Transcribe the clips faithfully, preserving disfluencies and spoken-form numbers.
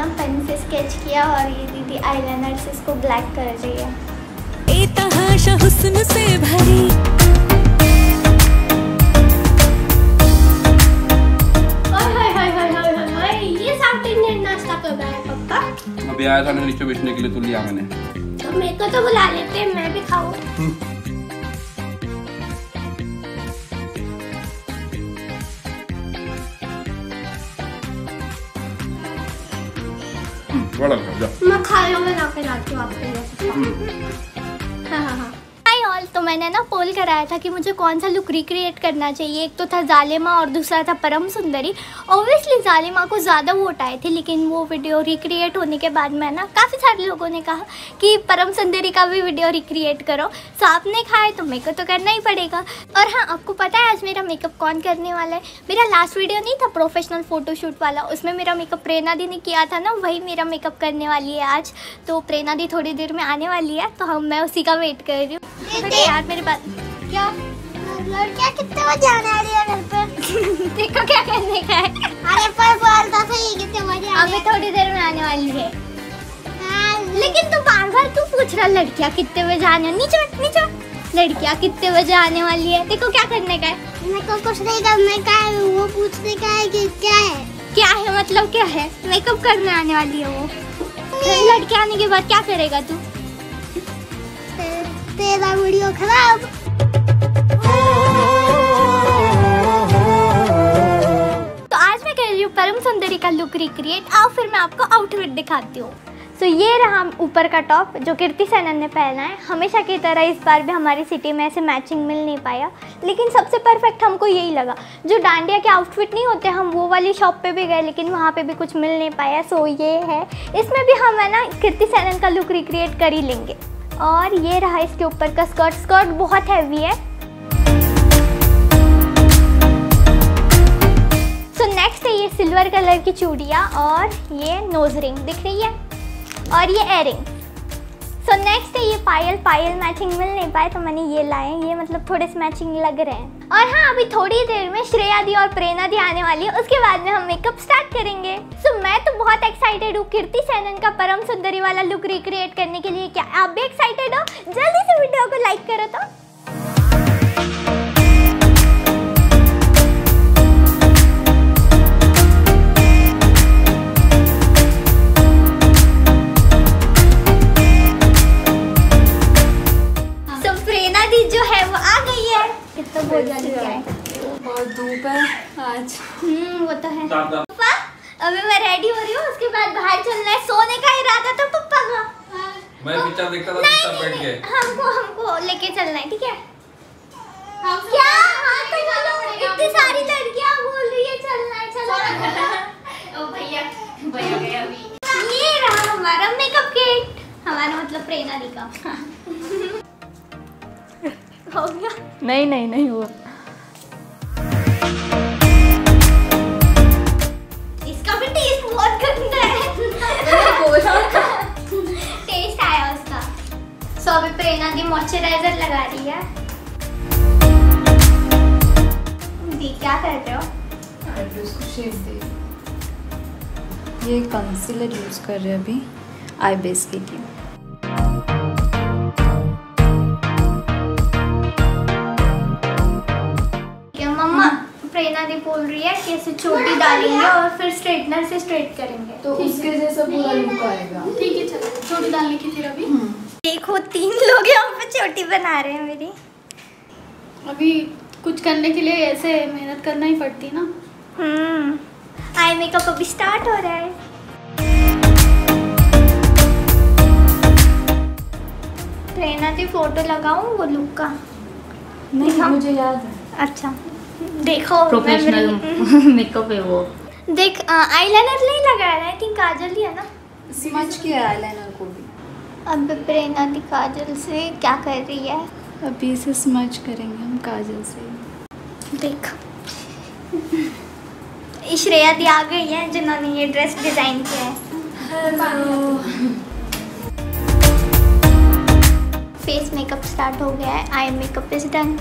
ना पेन से स्केच किया और ये दीदी आईलाइनर से इसको ब्लैक कर रही है। ए तहाशा हुस्न से भरी। ये साउथ इंडियन नाश्ता कर रहा है पप्पा। अभी आया था ना नीचे बेचने के लिए, तो लिया मैंने। तो मेरे को तो बुला लेते हैं, मैं भी खाऊं। बड़ा खा, मैं खा लूँ, मैं लाके लाती हूँ आपके लिए। हाँ हाँ हाँ। हाय ऑल, तो मैंने ना पोल कराया था कि मुझे कौन सा लुक रिक्रिएट करना चाहिए। एक तो था जालिमा और दूसरा था परम सुंदरी। ऑब्वियसली जालिमा को ज़्यादा वोट आए थे, लेकिन वो वीडियो रिक्रिएट होने के बाद मैं ना काफ़ी सारे लोगों ने कहा कि परम सुंदरी का भी वीडियो रिक्रिएट करो। सो आपने खाए तो मेरे को तो करना ही पड़ेगा। और हाँ, आपको पता है आज मेरा मेकअप कौन करने वाला है? मेरा लास्ट वीडियो नहीं था प्रोफेशनल फोटोशूट वाला, उसमें मेरा मेकअप प्रेरणा दी ने किया था ना, वही मेरा मेकअप करने वाली है आज। तो प्रेरणा दी थोड़ी देर में आने वाली है, तो हम मैं उसी का वेट कर रही हूँ। यार मेरी बात क्या, लड़कियाँ कितने बजे आने वाली है घर पे? देखो क्या करने का है। अरे पर बोल तो सही, कितने बजे? अभी थोड़ी देर में आने वाली है। लेकिन तू बार बार तू पूछ रहा लड़कियाँ कितने बजे आने, नीचे नीचे लड़कियाँ कितने बजे आने वाली है। देखो क्या करने का है। मेरे को कुछ नहीं करने का है, वो पूछने का है कि क्या है। क्या है मतलब क्या है? मेकअप करने आने वाली है वो। लड़की आने के बाद क्या करेगा तू? तेरा वीडियो खराब। तो आज मैं कर रही हूँ परम सुंदरी का लुक रिक्रिएट। आओ फिर मैं आपको आउटफिट दिखाती हूँ। तो ये रहा ऊपर का टॉप जो कीर्ति सेनन ने पहना है। हमेशा की तरह इस बार भी हमारी सिटी में ऐसे मैचिंग मिल नहीं पाया, लेकिन सबसे परफेक्ट हमको यही लगा। जो डांडिया के आउटफिट नहीं होते, हम वो वाली शॉप पे भी गए लेकिन वहाँ पे भी कुछ मिल नहीं पाया। सो ये है, इसमें भी हम है ना कीर्ति सेनन का लुक रिक्रिएट कर ही लेंगे। और ये रहा इसके ऊपर का स्कर्ट। स्कर्ट बहुत हैवी है। सो नेक्स्ट है ये सिल्वर कलर की चूड़ियाँ और ये नोज रिंग दिख रही है, और ये एयरिंग। सो नेक्स्ट है ये पायल। पायल मैचिंग मिल नहीं पाए तो मैंने ये लाए, ये मतलब थोड़े से मैचिंग लग रहे हैं। और हाँ, अभी थोड़ी देर में श्रेया दी और प्रेरणा दी आने वाली है, उसके बाद में हम मेकअप स्टार्ट करेंगे। सो so, मैं तो बहुत एक्साइटेड हूँ कीर्ति सेनन का परम सुंदरी वाला लुक रिक्रिएट करने के लिए। क्या आप भी एक्साइटेड हो? जल्दी से वीडियो को लाइक करो तो। जो है वो आ गई है। कितना बहुत है, बहुत धूप है आज। हम्म वो तो है। पापा अभी मैं रेडी हो रही हूँ, उसके बाद बाहर चलना है। सोने का इरादा था पप्पा का। मैं पिक्चर देखता था, पिक्चर बैठ गए। हमको हमको लेके चलना है, ठीक है? क्या? हाँ तो चलो, इतनी सारी लड़कियाँ बोल रही है चलना है, चलो। ओ भैया भैया गया अभी। ये रहा हमारा मेकअप किट, हमारा मतलब प्रेरणा दी का। हो गया? नहीं नहीं नहीं हुआ। इसका भी टेस्ट बहुत गंदा है। टेस्ट आया उसका। सो अभी प्रेरणा दी मॉइस्चराइजर लगा रही है। दी क्या कर रहे हो? आईब्रोज को शेप दे। ये कंसीलर यूज कर रहे हैं अभी आई बेस के लिए। प्रेरणा दी बोल रही है कि ऐसे छोटी डालेंगे और फिर स्ट्रेटनर से स्ट्रेट करेंगे, तो उसके जैसा पूरा लुक आएगा। ठीक है चलो, छोटी डालने की फिर अभी। देखो तीन लोग यहाँ पे छोटी बना रहे हैं मेरी। अभी कुछ करने के लिए ऐसे मेहनत करना ही पड़ती ना। हम्म आई मेकअप अभी स्टार्ट हो रहा है। प्रेरणा दी फोटो लगाऊं वो लुक का? नहीं मुझे याद है। अच्छा देखो प्रोफेशनल मेकअप है वो। देख आईलाइनर नहीं लगाया है, आई थिंक काजल ही है ना। स्मच किया आईलाइनर को भी। अब प्रेरणा दी काजल से क्या कर रही है? अभी इसे स्मच करेंगे हम काजल से। देख श्रेया दी आ गई है जिन्होंने ये ड्रेस डिजाइन किया है। हेलो। फेस मेकअप स्टार्ट हो गया है। Eye makeup is done.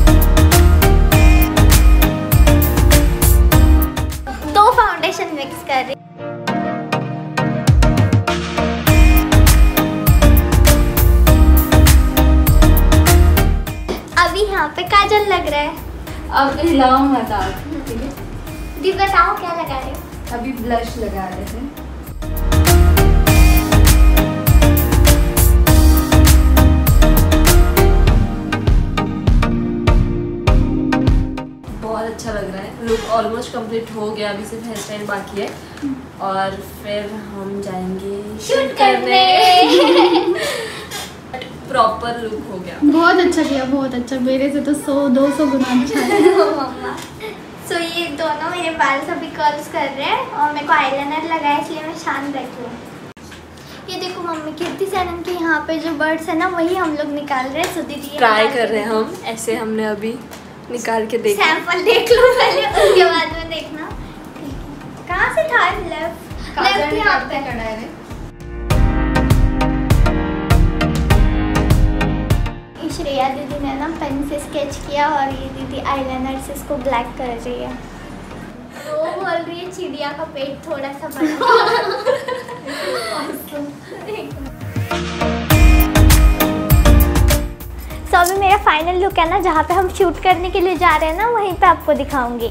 दो फाउंडेशन मिक्स रहा है? अब हिलाओ मत आप, ठीक है? दी बताओ क्या लगा रहे हो? अभी ब्लश लगा रहे थे। बहुत अच्छा लग रहा है, लुक ऑलमोस्ट कंप्लीट हो गया, अभी सिर्फ हेयर स्टाइल बाकी है और फिर हम जाएंगे शूट करने। प्रॉपर लुक हो गया। बहुत अच्छा किया, बहुत अच्छा, मेरे से तो सौ दो सौ गुना अच्छा है। मम्मा सो ये दोनों मेरे बाल सभी कर्ल्स कर रहे हैं और मेरे को आईलाइनर लगाया इसलिए मैं शांत बैठी हूँ। ये देखो मम्मी, कीर्ति सेनन के यहाँ पे जो बर्ड्स है ना वही हम लोग निकाल रहे हैं। सो दीदी ट्राई कर रहे हैं हम, ऐसे हमने अभी निकाल के देखा। सैंपल देख लो पहले, उसके बाद में देखना। कहाँ से था? लेफ्ट लेफ्ट यहाँ पे कढ़ाई में श्रेया दीदी ने ना पेन से स्केच किया और ये दीदी आईलाइनर से इसको ब्लैक कर रही है। वो बोल रही है चिड़िया का पेट थोड़ा सा बड़ा। सो अभी मेरा फाइनल लुक है ना, जहाँ पे हम शूट करने के लिए जा रहे हैं ना, वहीं पे आपको दिखाऊंगी।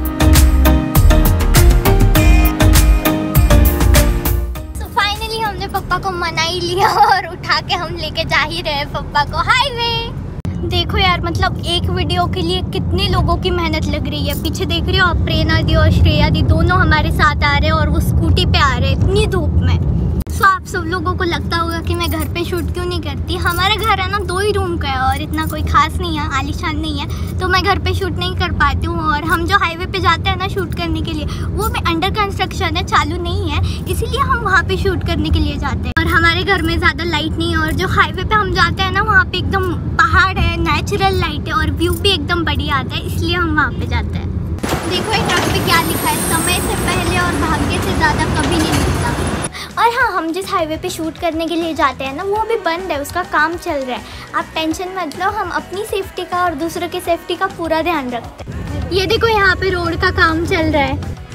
हमने पापा को मना ही लिया और उठा के हम लेके जा ही रहे हैं पापा को हाईवे। देखो यार, मतलब एक वीडियो के लिए कितने लोगों की मेहनत लग रही है। पीछे देख रहे हो आप, प्रेरणा दी और श्रेया दी दोनों हमारे साथ आ रहे हैं और वो स्कूटी पे आ रहे हैं इतनी धूप में। सो आप सब लोगों को लगता होगा कि मैं घर पे शूट क्यों नहीं करती। हमारे घर है ना दो ही रूम का है और इतना कोई खास नहीं है, आलीशान नहीं है, तो मैं घर पे शूट नहीं कर पाती हूँ। और हम जो हाईवे पे जाते हैं ना शूट करने के लिए, वो भी अंडर कंस्ट्रक्शन है, चालू नहीं है, इसीलिए हम वहाँ पे शूट करने के लिए जाते हैं। और हमारे घर में ज़्यादा लाइट नहीं है और जो हाईवे पे हम जाते हैं ना वहाँ पे एकदम पहाड़ है, नेचुरल लाइट है और व्यू भी एकदम बढ़िया आता है, इसलिए हम वहाँ पे जाते हैं। देखो ये ट्रक पे क्या लिखा है, समय से पहले और भाग्य से ज़्यादा कभी नहीं मिलता। और हाँ, हम जिस हाईवे पे शूट करने के लिए जाते हैं ना वो भी बंद है, उसका काम चल रहा है। आप टेंशन मत लो, हम अपनी सेफ्टी का और दूसरों की सेफ्टी का पूरा ध्यान रखते हैं। ये देखो यहाँ पे रोड का काम चल रहा है।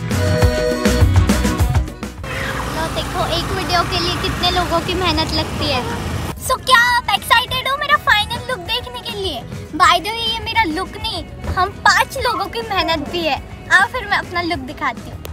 तो देखो एक वीडियो के लिए कितने लोगों की मेहनत लगती है। सो क्या आप एक्साइटेड हो मेरा फाइनल लुक देखने के लिए? बाय द वे ये मेरा लुक नहीं, हम पाँच लोगों की मेहनत भी है। आओ फिर मैं अपना लुक दिखाती हूँ।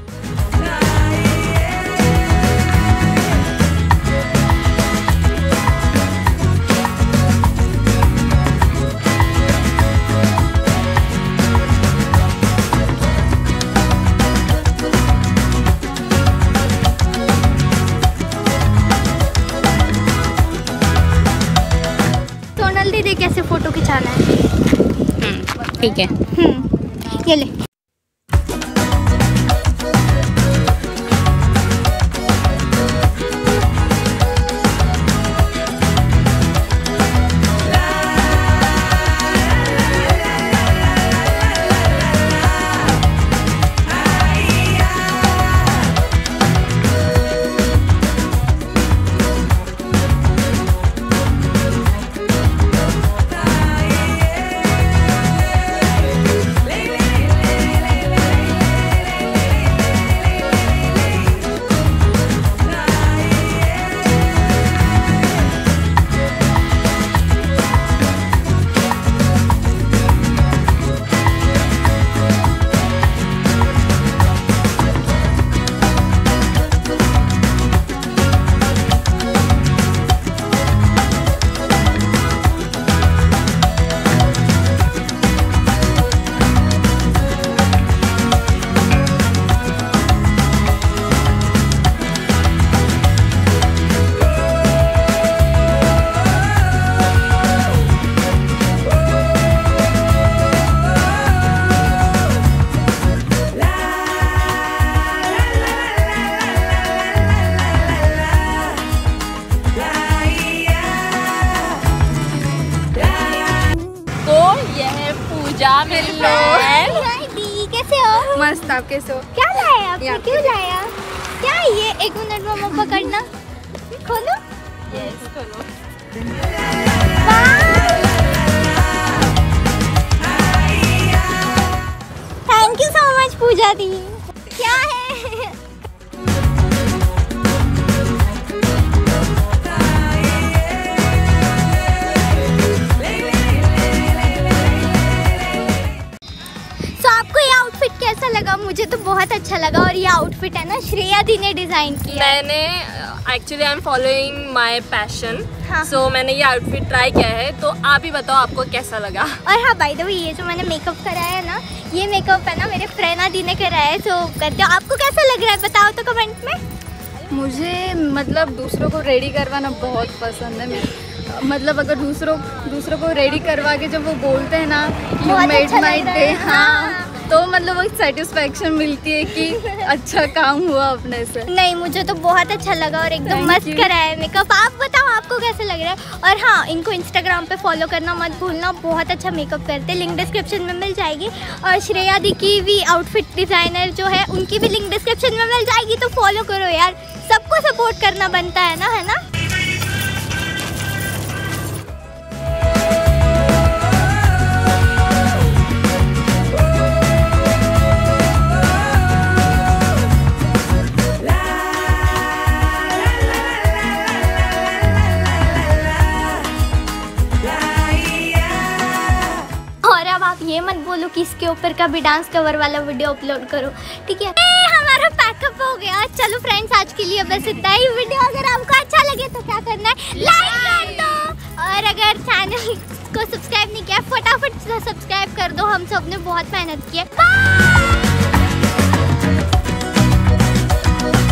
कैसे फोटो खिंचाना है? ठीक है, हम्म ये ले। मेरी फ्रेंड। कैसे हो? मस्त, आप कैसे हो? क्या लाया आपने? क्यों लाया? क्या ये? एक मिनट मम्मा पकड़ना, खोलो। यस खोलो। Thank you so much Puja di. क्या है? आउटफिट कैसा लगा? मुझे तो बहुत अच्छा लगा। और ये आउटफिट है ना श्रेया दी ने डिजाइन किया। मैंने actually I am following my passion, हाँ। सो मैंने ये आउटफिट ट्राई किया है, तो आप ही बताओ आपको कैसा लगा। और हाँ बाय द वे, ये जो मैंने मेकअप कराया है ना, ये मेकअप है ना मेरे फ्रेंड दी ने कराया है। सो करते हो, आपको कैसा लग रहा है बताओ तो कमेंट में। मुझे मतलब दूसरों को रेडी करवाना बहुत पसंद है। मैं- मतलब अगर दूसरों दूसरों को रेडी करवा के जब वो बोलते हैं ना यू बहुत मेड अच्छा माय लगता डे, है, हाँ, हाँ। तो मतलब वो सेटिस्फेक्शन मिलती है कि अच्छा काम हुआ अपने से। नहीं, मुझे तो बहुत अच्छा लगा और एकदम Thank मस्त you. कराया है मेकअप। आप बताओ आपको कैसा लग रहा है। और हाँ, इनको इंस्टाग्राम पे फॉलो करना मत भूलना, बहुत अच्छा मेकअप करते हैं। लिंक डिस्क्रिप्शन में मिल जाएगी। और श्रेया दी की भी आउटफिट डिजाइनर जो है उनकी भी लिंक डिस्क्रिप्शन में मिल जाएगी, तो फॉलो करो यार, सबको सपोर्ट करना बनता है ना, है ना। और अब आप ये मत बोलो कि इसके ऊपर का भी डांस कवर वाला वीडियो अपलोड करो, ठीक है। ए, हमारा पैकअप हो गया। चलो फ्रेंड्स, आज के लिए बस इतना ही। वीडियो अगर आपको अच्छा लगे तो क्या करना है, लाइक कर दो। और अगर चैनल को सब्सक्राइब नहीं किया, फटाफट से सब्सक्राइब कर दो। हम सब ने बहुत मेहनत की है। बाय।